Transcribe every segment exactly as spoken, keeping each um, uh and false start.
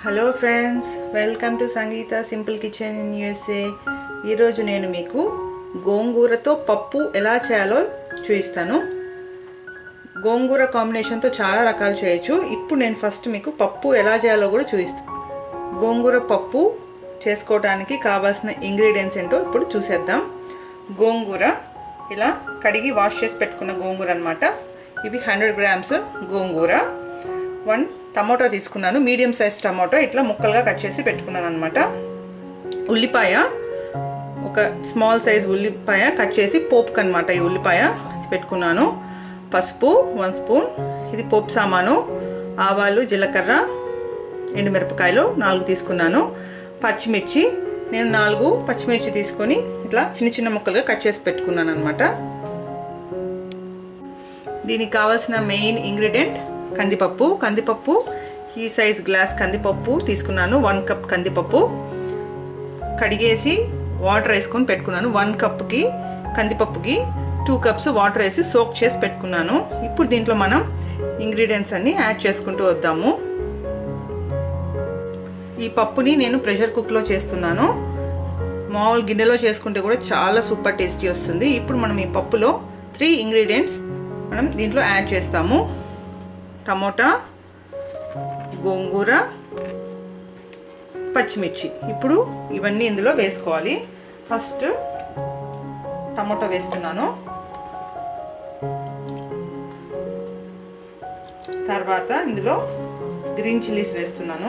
Hello friends, welcome to Sangeetha simple kitchen in USA. ఈరోజు నేను మీకు గోంగూరతో పప్పు ఎలా చేయాలో చూపిస్తాను. గోంగూర కాంబినేషన్తో చాలా రకాలు చేయొచ్చు. ఇప్పుడు నేను ఫస్ట్ మీకు పప్పు ఎలా చేయాలో కూడా చూపిస్తాను. గోంగూర పప్పు చేసుకోవడానికి కావాల్సిన ఇంగ్రీడియంట్స్ ఏంటో ఇప్పుడు చూసేద్దాం. గోంగూర ఇలా కడిగి వాష్ చేసి పెట్టుకున్న గోంగూర అన్నమాట. ఇవి హండ్రెడ్ గ్రామ్స్ గోంగూర. వన్ టమాటో తీసుకున్నాను, మీడియం సైజ్ టమాటో ఇట్లా ముక్కలుగా కట్ చేసి పెట్టుకున్నాను అనమాట. ఉల్లిపాయ, ఒక స్మాల్ సైజ్ ఉల్లిపాయ కట్ చేసి పోపుకి అనమాట ఈ ఉల్లిపాయ పెట్టుకున్నాను. పసుపు వన్ స్పూన్, ఇది పోపు సామాను. ఆవాలు, జీలకర్ర, ఎండుమిరపకాయలు నాలుగు తీసుకున్నాను. పచ్చిమిర్చి నేను నాలుగు పచ్చిమిర్చి తీసుకొని ఇట్లా చిన్న చిన్న ముక్కలుగా కట్ చేసి పెట్టుకున్నాను అనమాట. దీనికి కావాల్సిన మెయిన్ ఇంగ్రీడియంట్ కందిపప్పు. కందిపప్పు ఈ సైజ్ గ్లాస్ కందిపప్పు తీసుకున్నాను. వన్ కప్ కందిపప్పు కడిగేసి వాటర్ వేసుకొని పెట్టుకున్నాను. వన్ కప్కి కందిపప్పుకి టూ కప్స్ వాటర్ వేసి సోక్ చేసి పెట్టుకున్నాను. ఇప్పుడు దీంట్లో మనం ఇంగ్రీడియంట్స్ అన్ని యాడ్ చేసుకుంటూ వద్దాము. ఈ పప్పుని నేను ప్రెషర్ కుక్లో చేస్తున్నాను. మామూలు గిన్నెలో చేసుకుంటే కూడా చాలా సూపర్ టేస్టీ వస్తుంది. ఇప్పుడు మనం ఈ పప్పులో త్రీ ఇంగ్రీడియంట్స్ మనం దీంట్లో యాడ్ చేస్తాము. టమోటా, గోంగూర, పచ్చిమిర్చి. ఇప్పుడు ఇవన్నీ ఇందులో వేసుకోవాలి. ఫస్ట్ టమోటా వేస్తున్నాను, తర్వాత ఇందులో గ్రీన్ చిల్లీస్ వేస్తున్నాను,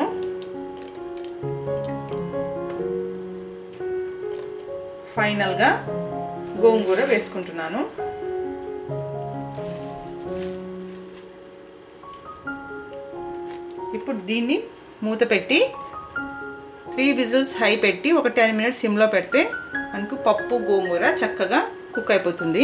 ఫైనల్గా గోంగూర వేసుకుంటున్నాను. ఇప్పుడు దీన్ని మూత పెట్టి త్రీ విజిల్స్ హై పెట్టి ఒక టెన్ మినిట్స్ సిమ్లో పెడితే మనకు పప్పు గోంగూర చక్కగా కుక్ అయిపోతుంది.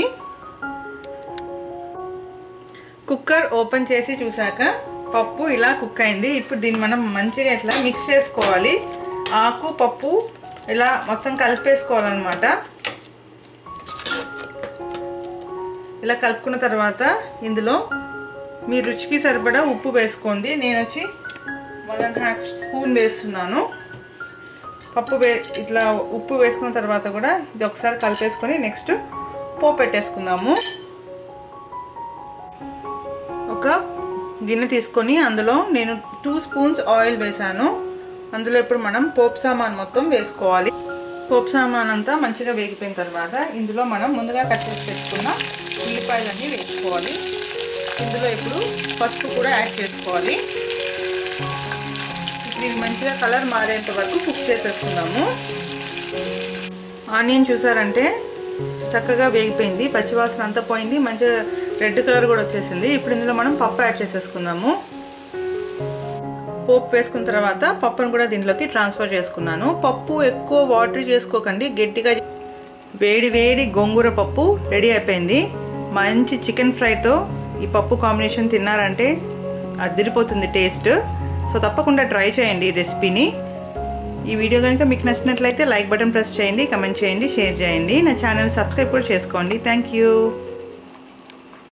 కుక్కర్ ఓపెన్ చేసి చూసాక పప్పు ఇలా కుక్ అయింది. ఇప్పుడు దీన్ని మనం మంచిగా ఇట్లా మిక్స్ చేసుకోవాలి. ఆకు పప్పు ఇలా మొత్తం కలిపేసుకోవాలన్నమాట. ఇలా కలుపుకున్న తర్వాత ఇందులో మీ రుచికి సరిపడా ఉప్పు వేసుకోండి. నేను వచ్చి వన్ అండ్ హాఫ్ స్పూన్ వేస్తున్నాను. పప్పు వే ఇట్లా ఉప్పు వేసుకున్న తర్వాత కూడా ఇది ఒకసారి కలిపేసుకొని నెక్స్ట్ పోపు పెట్టేసుకుందాము. ఒక గిన్నె తీసుకొని అందులో నేను టూ స్పూన్స్ ఆయిల్ వేసాను. అందులో ఇప్పుడు మనం పోపు సామాన్ మొత్తం వేసుకోవాలి. పోపు సామాన్ అంతా మంచిగా వేగిపోయిన తర్వాత ఇందులో మనం ముందుగా కట్ చేసి పెట్టుకున్న ఉల్లిపాయలన్నీ వేసుకోవాలి. ఇందులో ఇప్పుడు పసుపు కూడా యాడ్ చేసుకోవాలి. ఇది మంచిగా కలర్ మారేంత వరకు కుక్ చేసేసుకుందాము. ఆనియన్ చూసారంటే చక్కగా వేగిపోయింది, పచ్చివాసన అంతా పోయింది, మంచిగా రెడ్ కలర్ కూడా వచ్చేసింది. ఇప్పుడు ఇందులో మనం పప్పు యాడ్ చేసేసుకుందాము. పోపు వేసుకున్న తర్వాత పప్పును కూడా దీంట్లోకి ట్రాన్స్ఫర్ చేసుకున్నాను. పప్పు ఎక్కువ వాటర్ చేసుకోకండి, గట్టిగా. వేడి వేడి గోంగూర పప్పు రెడీ అయిపోయింది. మంచి చికెన్ ఫ్రైతో ఈ పప్పు కాంబినేషన్ తిన్నారంటే అదిరిపోతుంది టేస్ట్. సో తప్పకుండా ట్రై చేయండి ఈ రెసిపీని. ఈ వీడియో కనుక మీకు నచ్చినట్లయితే లైక్ బటన్ ప్రెస్ చేయండి, కమెంట్ చేయండి, షేర్ చేయండి. నా ఛానల్ సబ్స్క్రైబ్ కూడా చేసుకోండి. Thank you.